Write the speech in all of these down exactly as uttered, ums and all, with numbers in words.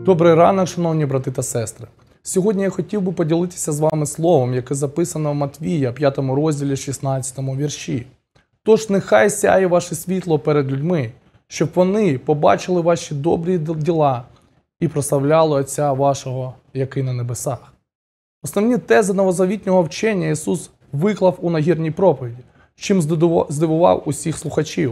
Добрий ранок, шановні брати та сестри. Сьогодні я хотів би поділитися з вами словом, яке записано в Матвія, п'ятому розділі, шістнадцятому вірші. «Тож нехай сяє ваше світло перед людьми, щоб вони побачили ваші добрі діла і прославляли Отця вашого, який на небесах». Основні тези новозавітнього вчення Ісус виклав у нагірній проповіді, чим здивував усіх слухачів,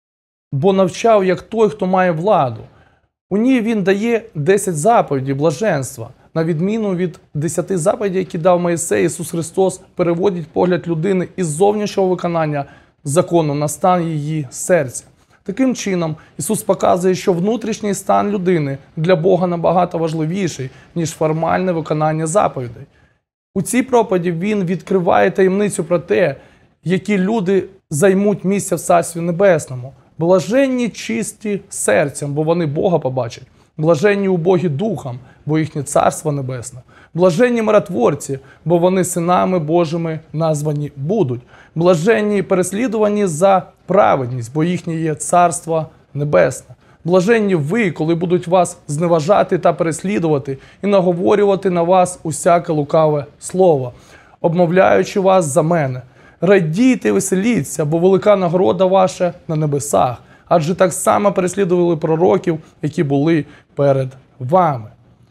бо навчав як той, хто має владу. У ній він дає десять заповідей блаженства. На відміну від десяти заповідей, які дав Мойсей, Ісус Христос переводить погляд людини із зовнішнього виконання закону на стан її серця. Таким чином, Ісус показує, що внутрішній стан людини для Бога набагато важливіший, ніж формальне виконання заповідей. У цій проповіді Він відкриває таємницю про те, які люди займуть місце в Царстві Небесному. Блаженні чисті серцем, бо вони Бога побачать. Блаженні убогі духом, бо їхнє Царство Небесне. Блаженні миротворці, бо вони синами Божими названі будуть. Блаженні переслідувані за праведність, бо їхнє є Царство Небесне. Блаженні ви, коли будуть вас зневажати та переслідувати і наговорювати на вас усяке лукаве слово, обмовляючи вас за мене. Радійте і веселіться, бо велика нагорода ваша на небесах, адже так само переслідували пророків, які були перед вами.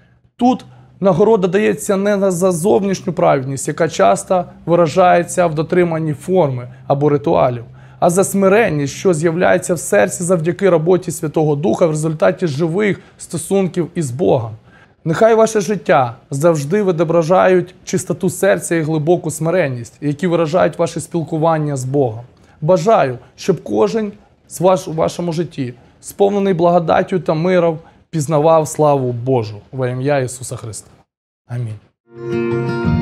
Тут нагорода дається не за зовнішню праведність, яка часто виражається в дотриманні форми або ритуалів, а за смиренність, що з'являється в серці завдяки роботі Святого Духа в результаті живих стосунків із Богом. Нехай ваше життя завжди відображають чистоту серця і глибоку смиренність, які виражають ваше спілкування з Богом. Бажаю, щоб кожен з вас у вашому житті, сповнений благодаттю та миром, пізнавав славу Божу во ім'я Ісуса Христа. Амінь.